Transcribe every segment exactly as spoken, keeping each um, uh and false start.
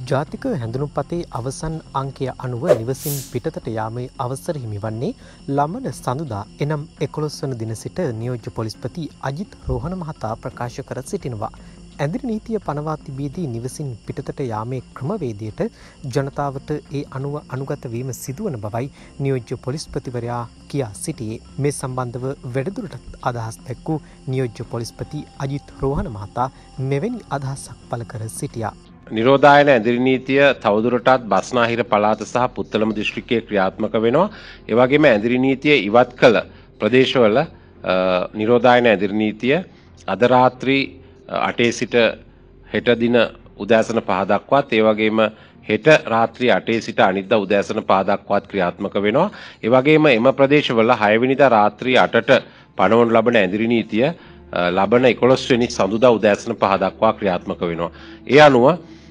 ජාතික හැඳුනුම්පතේ අවසන් අංකය අනුව නිවසින් පිටතට යාමේ අවසර හිමිවන්නේ ළමන සඳුදා එනම් එකොළොස් වන දින සිට නියෝජ්‍ය පොලිස්පති අජිත් රෝහණ මහතා ප්‍රකාශ කර සිටිනවා. ඇඳිරි නීතිය පනවා තිබීදී නිවසින් පිටතට යාමේ ක්‍රමවේදයට ජනතාවට ඒ අනුව අනුගත වීම සිදුවන බවයි නියෝජ්‍ය පොලිස්පතිවරයා කියා සිටියේ. මේ සම්බන්ධව වැඩිදුරටත් අදහස් දැක්වූ නියෝජ්‍ය පොලිස්පති අජිත් රෝහණ මහතා මෙවැනි අදහසක් පළ කර සිටියා. නිරෝධායන ඇඳිරි නීතිය තවදුරටත් බස්නාහිර පළාත සහ පුත්තලම දිස්ත්‍රික්කයේ ක්‍රියාත්මක වෙනවා. ඒ වගේම ඇඳිරි නීතිය ඉවත් කළ ප්‍රදේශවල නිරෝධායන ඇඳිරි නීතිය අද රාත්‍රී අටේ සිට හෙට දින උදෑසන පහ දක්වාත් ඒ වගේම හෙට රාත්‍රී අටේ සිට අනිද්දා උදෑසන පහ දක්වාත් ක්‍රියාත්මක වෙනවා. ඒ වගේම එම ප්‍රදේශවල හය වෙනිදා රාත්‍රී අටට පනවනු ලබන ඇඳිරි නීතිය ලබන එකොළොස් වෙනි සඳුදා උදෑසන පහ දක්වා ක්‍රියාත්මක වෙනවා. ඒ අනුව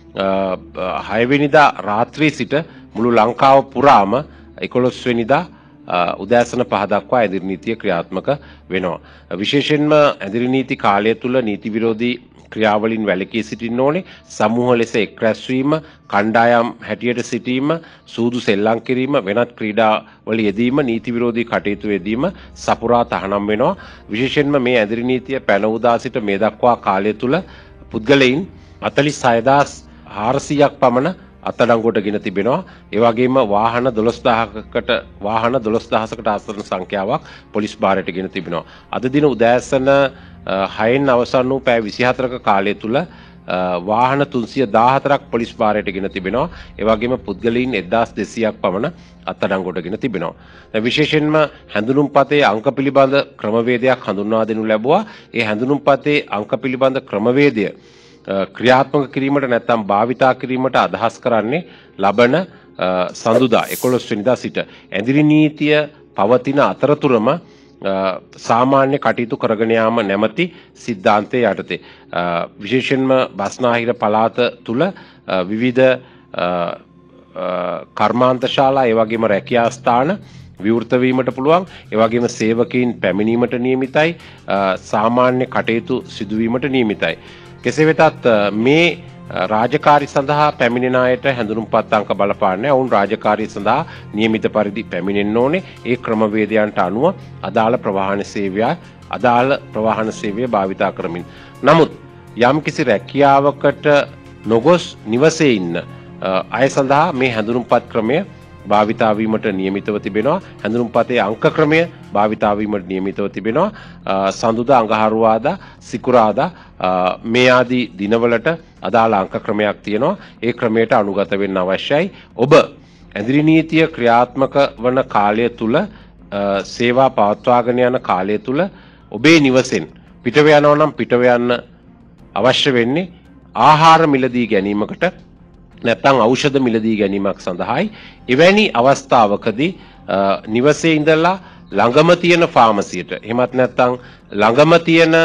හය වෙනිදා රාත්‍රී සිට මුළු ලංකාව පුරාම එකොළොස් වෙනිදා උදෑසන පහ දක්වා ඇඳිරි නීතිය ක්‍රියාත්මක වෙනවා. විශේෂයෙන්ම ඇඳිරි නීති කාලය තුල නීති විරෝධී ක්‍රියාවලින් වැළකී සිටින්න ඕනේ. සමූහ ලෙස එක් රැස්වීම, කණ්ඩායම් හැටියට සිටීම, සූදු සෙල්ලම් කිරීම, වෙනත් ක්‍රීඩාවල යෙදීම, නීති විරෝධී කටයුතු යෙදීම සපුරා තහනම් වෙනවා. විශේෂයෙන්ම මේ ඇඳිරි නීතිය පැන උදා සිට මේ දක්වා කාලය තුල පුද්ගලයින් හතළිස් හය හදාස් හාරසීයක් පමණ අත්අඩංගුවට ගෙන තිබෙනවා. ඒ වගේම වාහන දොළොස් දහසකට වාහන දොළොස් දහසකට ආසන්න සංඛ්‍යාවක් පොලිස් භාරයට ගෙන තිබෙනවා. අද දින උදෑසන හයෙන් අවසන් වූ පැය විසිහතරක කාලය තුල වාහන තුන්සිය දාහතරක් පොලිස් භාරයට ගෙන තිබෙනවා. ඒ වගේම පුද්ගලයන් එක්දාස් දෙසීයක් පමණ අත්අඩංගුවට ගෙන තිබෙනවා. දැන් විශේෂයෙන්ම හැඳුනුම්පතේ අංක පිළිබඳ ක්‍රමවේදයක් හඳුන්වා දෙනු ලැබුවා. ඒ හැඳුනුම්පතේ අංක පිළිබඳ ක්‍රමවේදය ක්‍රියාත්මක කිරීමට නැත්නම් භාවිතා කිරීමට අදහස් කරන්නේ ලබන සඳුදා එකොළොස් වෙනිදා සිට ඇඳිරි නීතිය පවතින අතරතුරම සාමාන්‍ය කටයුතු කරගෙන යාම නැමැති සිද්ධාන්තයේ යටතේ විශේෂයෙන්ම බස්නාහිර පළාත තුල විවිධ කර්මාන්තශාලා ඒ වගේම රැකියා ස්ථාන විවෘත වීමට පුළුවන්. ඒ වගේම සේවකීන් පැමිණීමට නියමිතයි. සාමාන්‍ය කටයුතු සිදුවීමට නියමිතයි. කෙසේ වෙතත් මේ රාජකාරී සඳහා පැමිණෙන අයට හැඳුනුම්පත් අංක බලපාන්නේ. ඔවුන් රාජකාරී සඳහා නියමිත පරිදි පැමිණෙන්න ඕනේ. ඒ ක්‍රමවේදයන්ට අනුව අදාළ ප්‍රවාහන සේවය අදාළ ප්‍රවාහන සේවය භාවිතා කරමින්. නමුත් යම්කිසි රැකියාවකට නොගොස් නිවසේ ඉන්න අය සඳහා මේ හැඳුනුම්පත් ක්‍රමය භාවිතා වීමට නියමිතව තිබෙනවා. හැඳුනුම්පතේ අංක ක්‍රමය භාවිතා වීමට නියමිතව තිබෙනවා. සඳුදා, අඟහරුවාදා, සිකුරාදා මේ ආදී දිනවලට අදාළ අංක ක්‍රමයක් තියෙනවා. ඒ ක්‍රමයට අනුගත වෙන්න අවශ්‍යයි. ඔබ ඇඳිරි නීතිය ක්‍රියාත්මක වන කාලය තුල සේවා පවත්වාගෙන යන කාලය තුල ඔබේ නිවසෙන් පිටව යනවා නම් පිටව යන්න අවශ්‍ය වෙන්නේ ආහාර මිලදී ගැනීමකට නැත්නම් ඖෂධ මිලදී ගැනීමක් සඳහායි. එවැනි අවස්ථාවකදී නිවසේ ඉඳලා ළඟම තියෙන ෆාමසියට එහෙමත් නැත්නම් ළඟම තියෙන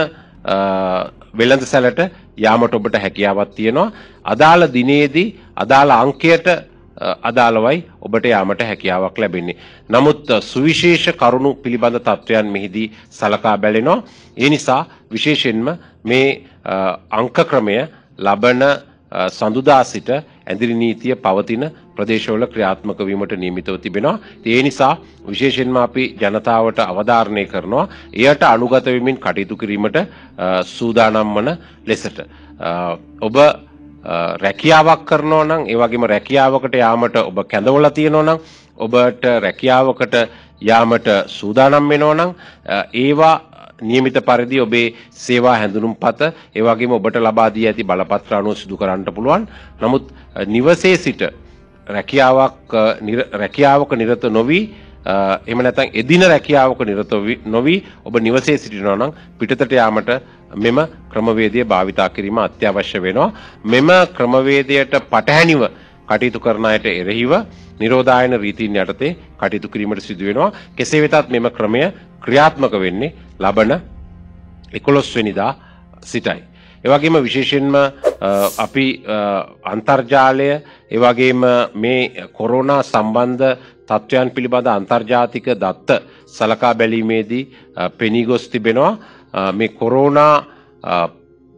වෙළඳසැලට යාමට ඔබට හැකියාවක් තියෙනවා. අදාළ දිනේදී අදාළ අංකයට අදාළවයි ඔබට යාමට හැකියාවක් ලැබෙන්නේ. නමුත් සුවිශේෂ කරුණු පිළිබඳ තත්වයන් මෙහිදී සලකා බැලෙනවා. ඒ නිසා විශේෂයෙන්ම මේ අංක ක්‍රමය ලබන සඳුදා සිට ඇඳිරි නීතිය පවතින ප්‍රදේශවල ක්‍රියාත්මක වීමට නියමිතව තිබෙනවා. ඒ නිසා විශේෂයෙන්ම අපි ජනතාවට අවධාරණය කරනවා එයට අනුගත වෙමින් කටයුතු කිරීමට සූදානම් වන ලෙසට. ඔබ රැකියාවක් කරනවා නම් ඒ වගේම රැකියාවකට යාමට ඔබ කැඳවලා තියෙනවා නම් ඔබට රැකියාවකට යාමට සූදානම් වෙනවා නම් ඒවා නියමිත පරිදි ඔබේ සේවා හැඳුනුම්පත ඒ වගේම ඔබට ලබා දී ඇති බලපත්‍ර අනුව සිදු කරන්නට පුළුවන්. නමුත් නිවසේ සිට රැකියාවක් රැකියාවක නිරත නොවි එහෙම නැත්නම් එදින රැකියාවක නිරත නොවි ඔබ නිවසේ සිටිනවා නම් පිටතට යාමට මෙම ක්‍රමවේදය භාවිතා කිරීම අත්‍යවශ්‍ය වෙනවා. මෙම ක්‍රමවේදයට පටහැනිව කටයුතු කරන අයට එරෙහිව නිරෝධායන රීතීන් යටතේ කටයුතු කිරීමට සිදු වෙනවා. කෙසේ වෙතත් මෙම ක්‍රමය ක්‍රියාත්මක වෙන්නේ ලබන එකොළොස් වෙනිදා සිටයි. ඒ වගේම විශේෂයෙන්ම අපි අන්තර්ජාලය ඒ වගේම මේ කොරෝනා සම්බන්ධ තත්ත්වයන් පිළිබඳ අන්තර්ජාතික දත්ත සලකා බැලීමේදී පෙනී ගොස් තිබෙනවා. මේ කොරෝනා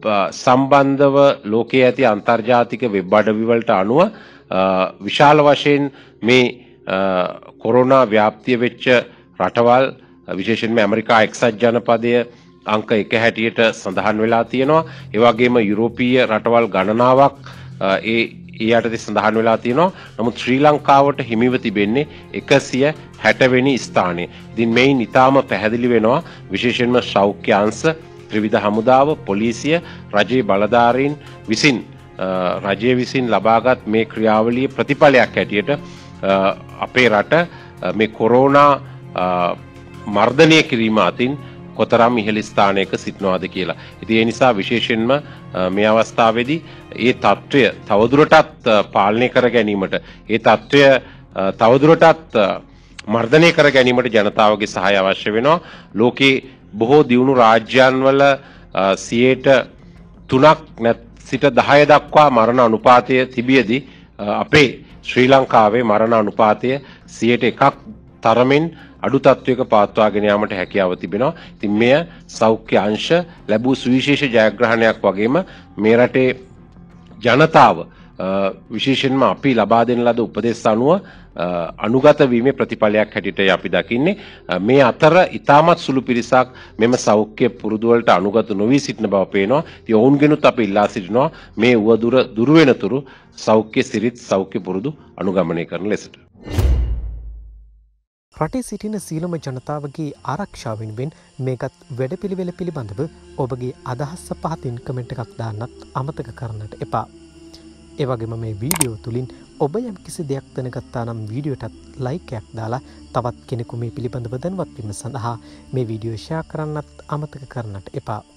සම්බන්ධව ලෝකයේ ඇති අන්තර්ජාතික වෙබ් අඩවි වලට අනුව විශාල වශයෙන් මේ කොරෝනා ව්‍යාප්තිය වෙච්ච රටවල් විශේෂයෙන්ම ඇමරිකා එක්සත් ජනපදය අංක එක හැටියට සඳහන් වෙලා තියෙනවා. ඒ වගේම යුරෝපීය රටවල් ගණනාවක් ඒ ඒ යටතේ සඳහන් වෙලා තියෙනවා. නමුත් ශ්‍රී ලංකාවට හිමිව තිබෙන්නේ එකසිය හැට වෙනි ස්ථානය. ඉතින් මේන් ඊටාම පැහැදිලි වෙනවා විශේෂයෙන්ම සෞඛ්‍ය අංශ, ත්‍රිවිධ හමුදාව, පොලිසිය, රජයේ බලධාරීන් විසින් රජය විසින් ලබාගත් මේ ක්‍රියාවලියේ ප්‍රතිඵලයක් හැටියට අපේ රට මේ කොරෝනා මර්ධනය කිරීම අතින් කොතරම් ඉහළ ස්ථානයක සිටිනවාද කියලා. ඉතින් ඒ නිසා විශේෂයෙන්ම මේ අවස්ථාවේදී ඒ తত্ত্বය තවදුරටත් පාලනය කර ගැනීමට, ඒ తত্ত্বය තවදුරටත් මර්ධනය කර ගැනීමට ජනතාවගේ සහාය අවශ්‍ය වෙනවා. ලෝකේ බොහෝ දියුණු රාජ්‍යයන් වල සියයට තුනක් නැත් සිට දහය දක්වා මරණ අනුපාතය තිබියදී අපේ ශ්‍රී ලංකාවේ මරණ අනුපාතය සියයට එකක් තරමින් අඩු තත්වයක පවත්වාගෙන යාමට හැකියාව තිබෙනවා. ඉතින් මෙය සෞඛ්‍ය අංශ ලැබූ සුවිශේෂ ජයග්‍රහණයක් වගේම මේ රටේ ජනතාව විශේෂයෙන්ම අපි ලබා දෙන ලද උපදෙස් අනුව අනුගත වීමේ ප්‍රතිඵලයක් හැටියට අපි දකින්නේ. මේ අතර ඊටමත් සුළු පිරිසක් මෙම සෞඛ්‍ය පුරුදු වලට අනුගත නොවී සිටින බව පේනවා. ඉතින් ඔවුන්ගෙනුත් අපි ඉල්ලා සිටිනවා මේ උවදුර දුරු වෙනතුරු සෞඛ්‍ය සිරිත් සෞඛ්‍ය පුරුදු අනුගමනය කරන ලෙසට. රටේ සිටින සීලම ජනතාවගේ ආරක්ෂාව වෙනුවෙන් මේකත් වැඩපිළිවෙල පිළිබඳව ඔබගේ අදහස් පහතින් කමෙන්ට් එකක් දාන්නත් අමතක කරන්නට එපා. ඒ වගේම මේ වීඩියෝ තුලින් ඔබ යම් කිසි දෙයක් දැනගත්තා නම් වීඩියෝටත් ලයික් එකක් දාලා තවත් කෙනෙකු මේ පිළිබඳව දැනුවත් වීම සඳහා මේ වීඩියෝ ෂෙයා කරන්නත් අමතක කරන්නට එපා.